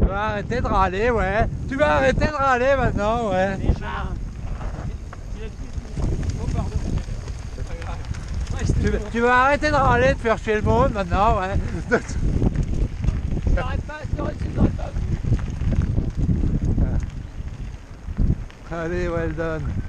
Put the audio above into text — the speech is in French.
vas arrêter de râler, ouais. Tu vas arrêter de râler maintenant, ouais. Oh pardon. C'est pas grave. Tu vas arrêter de râler, de faire chier le monde maintenant, ouais. Je t'arrête pas, je t'arrête pas. Allez, well done.